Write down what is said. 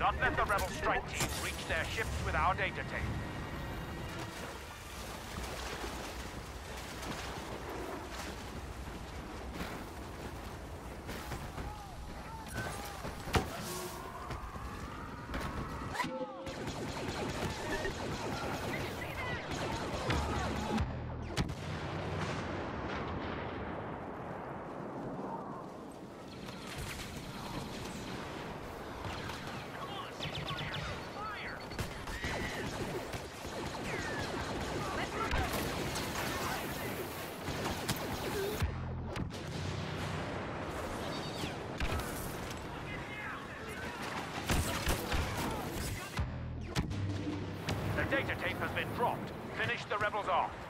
not let the rebel strike team reach their ships with our data tape. The data tape has been dropped. Finish the rebels off.